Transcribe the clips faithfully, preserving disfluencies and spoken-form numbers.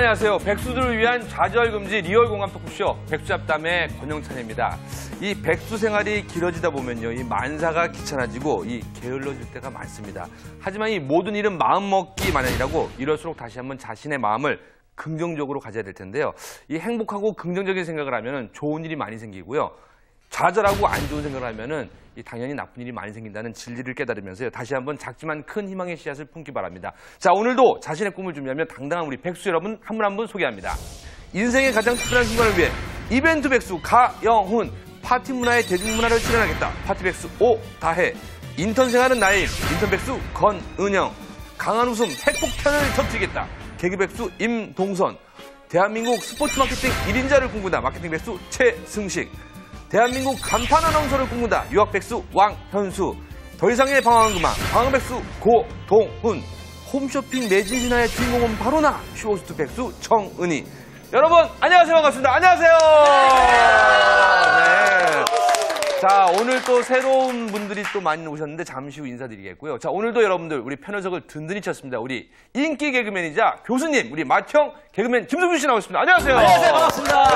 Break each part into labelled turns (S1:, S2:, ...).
S1: 안녕하세요. 백수들을 위한 좌절금지 리얼 공감 토크쇼 백수잡담의 권영찬입니다. 이 백수 생활이 길어지다 보면요, 이 만사가 귀찮아지고 이 게을러질 때가 많습니다. 하지만 이 모든 일은 마음먹기 마련이라고, 이럴수록 다시 한번 자신의 마음을 긍정적으로 가져야 될 텐데요. 이 행복하고 긍정적인 생각을 하면은 좋은 일이 많이 생기고요. 좌절하고 안 좋은 생각을 하면은 이 당연히 나쁜 일이 많이 생긴다는 진리를 깨달으면서요, 다시 한번 작지만 큰 희망의 씨앗을 품기 바랍니다. 자, 오늘도 자신의 꿈을 준비하며 당당한 우리 백수 여러분 한 분 한 분 소개합니다. 인생의 가장 특별한 순간을 위해 이벤트 백수 가영훈, 파티 문화의 대중문화를 실현하겠다 파티 백수 오다혜, 인턴 생활은 나의 일 인턴 백수 권은영, 강한 웃음 핵폭탄을 터뜨리겠다 개그 백수 임동선, 대한민국 스포츠 마케팅 일 인자를 꿈꾼다 마케팅 백수 최승식, 대한민국 간판 아나운서를 꿈꾼다 유학 백수 왕현수, 더 이상의 방황은 그만 방황 백수 고동훈, 홈쇼핑 매진 신화의 주인공은 바로 나 쇼호스트 백수 정은희. 여러분 안녕하세요. 반갑습니다. 안녕하세요. 네. 자, 오늘 또 새로운 분들이 또 많이 오셨는데 잠시 후 인사드리겠고요. 자, 오늘도 여러분들 우리 편의석을 든든히 쳤습니다. 우리 인기 개그맨이자 교수님, 우리 맏형 개그맨 김성규 씨 나오셨습니다. 안녕하세요.
S2: 안녕하세요. 반갑습니다.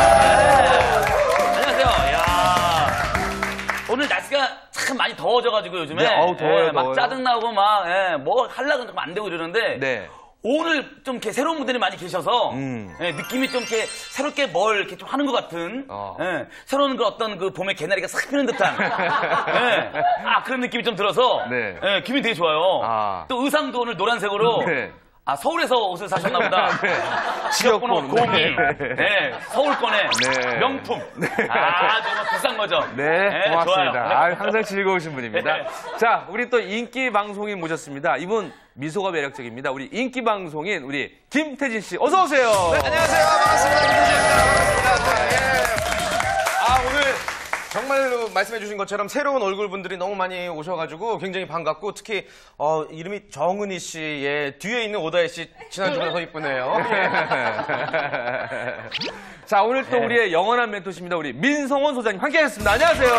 S2: 네. 안녕하세요. 야, 오늘 날씨가 참 많이 더워져가지고 요즘에.
S1: 네, 어우, 더워요,
S2: 예, 막
S1: 더워요.
S2: 짜증 나고 막, 예, 뭐 하려고 좀 안 되고 이러는데.
S1: 네.
S2: 오늘 좀 이렇게 새로운 분들이 많이 계셔서
S1: 음.
S2: 예, 느낌이 좀 이렇게 새롭게 뭘 이렇게 좀 하는 것 같은
S1: 어.
S2: 예, 새로운 그 어떤 그 봄의 개나리가 싹 피는 듯한 예, 아 그런 느낌이 좀 들어서
S1: 네.
S2: 예, 기분이 되게 좋아요.
S1: 아.
S2: 또 의상도 오늘 노란색으로
S1: 네.
S2: 아 서울에서 옷을 사셨나 보다.
S1: 네.
S2: 지역번호
S1: 지역번호.
S2: 공이
S1: 네.
S2: 네, 서울권의
S1: 네.
S2: 명품.
S1: 네.
S2: 아 정말 비싼 거죠.
S1: 네, 고맙습니다.
S2: 좋아요.
S1: 아, 항상 즐거우신 분입니다.
S2: 네.
S1: 자, 우리 또 인기 방송인 모셨습니다. 이분 미소가 매력적입니다. 우리 인기 방송인 우리 김태진 씨, 어서 오세요.
S3: 네, 안녕하세요. 반갑습니다. 김태진입니다. 반갑습니다. 예. 아, 오늘 정말로 말씀해 주신 것처럼 새로운 얼굴분들이 너무 많이 오셔가지고 굉장히 반갑고, 특히 어, 이름이 정은희 씨의 뒤에 있는 오다혜 씨 지난주보다 더 이쁘네요.
S1: 자, 오늘 또 우리의 영원한 멘토십니다. 우리 민성원 소장님 함께하셨습니다. 안녕하세요.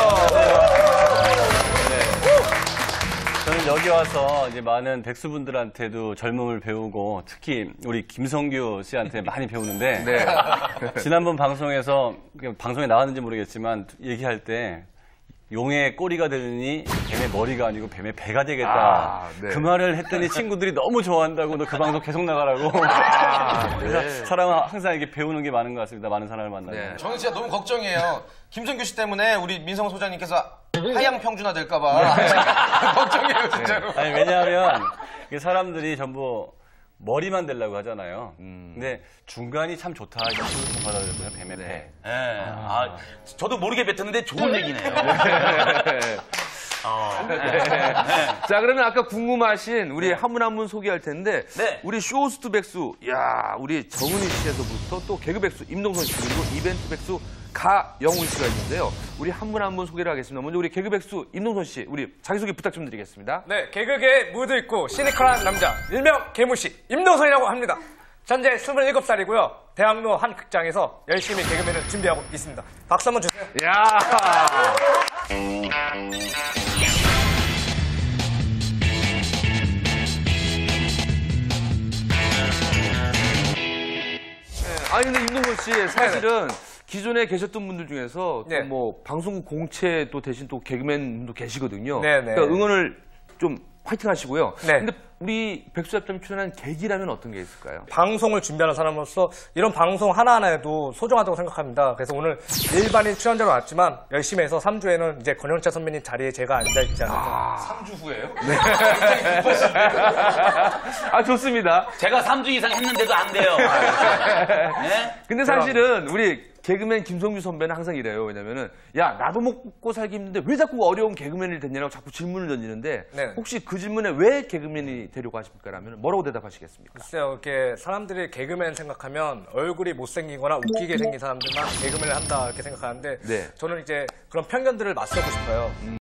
S4: 저는 여기 와서 이제 많은 백수분들한테도 젊음을 배우고, 특히 우리 김성규 씨한테 많이 배우는데,
S1: 네.
S4: 지난번 방송에서, 방송에 나왔는지 모르겠지만, 얘기할 때, 용의 꼬리가 되느니 뱀의 머리가 아니고 뱀의 배가 되겠다.
S1: 아, 네.
S4: 그 말을 했더니 친구들이 너무 좋아한다고, 너 그 방송 계속 나가라고.
S1: 아, 네.
S4: 그래서 사람은 항상 이렇게 배우는 게 많은 것 같습니다. 많은 사람을 만나면.
S1: 네.
S3: 저는 진짜 너무 걱정이에요. 김성규 씨 때문에 우리 민성 소장님께서 하향 평준화 될까봐 걱정이에요, 진짜로.
S4: 아니, 왜냐하면 이게 사람들이 전부 머리만 되려고 하잖아요.
S1: 음.
S4: 근데 중간이 참 좋다. 이거 좀 받아들였고요. 뱀의 배.
S1: 네.
S2: 예. 아, 저도 모르게 뱉었는데 좋은 얘기네요. 어, 네.
S1: 자, 그러면 아까 궁금하신 우리 한 분 한 분 소개할 텐데,
S2: 네.
S1: 우리 쇼호스트 백수, 야, 우리 정은희 씨에서부터 또 개그 백수 임동선 씨, 그리고 이벤트 백수 가영훈 씨가 있는데요. 우리 한 분 한 분 소개를 하겠습니다. 먼저 우리 개그 백수 임동선 씨, 우리 자기소개 부탁 좀 드리겠습니다.
S5: 네, 개그계에 무드 있고 시니컬한 남자, 일명 개무씨 임동선이라고 합니다. 현재 스물일곱 살이고요. 대학로 한 극장에서 열심히 개그맨을 준비하고 있습니다. 박수 한번 주세요.
S1: 야. 아니 근데 임동건 씨 사실은 기존에 계셨던 분들 중에서
S5: 네.
S1: 또 뭐 방송국 공채 또 대신 또 개그맨 분도 계시거든요.
S5: 네, 네.
S1: 그러니까 응원을 좀 화이팅 하시고요.
S5: 네.
S1: 근데 우리 백수잡담 출연한 계기라면 어떤 게 있을까요?
S5: 방송을 준비하는 사람으로서 이런 방송 하나하나에도 소중하다고 생각합니다. 그래서 오늘 일반인 출연자로 왔지만 열심히 해서 삼 주에는 이제 권영차 선배님 자리에 제가 앉아있지 않을까.
S3: 삼 주 후에요?
S1: 아, 좋습니다.
S2: 제가 삼 주 이상 했는데도 안 돼요. 네?
S1: 근데 사실은 우리 개그맨 김성규 선배는 항상 이래요. 왜냐면은, 야, 나도 먹고 살기 힘든데 왜 자꾸 어려운 개그맨이 됐냐고 자꾸 질문을 던지는데,
S5: 네.
S1: 혹시 그 질문에 왜 개그맨이 되려고 하십니까? 라면 뭐라고 대답하시겠습니까?
S5: 글쎄요, 이렇게 사람들이 개그맨 생각하면 얼굴이 못생기거나 웃기게 생긴 사람들만 개그맨을 한다 이렇게 생각하는데
S1: 네.
S5: 저는 이제 그런 편견들을 맞서고 싶어요.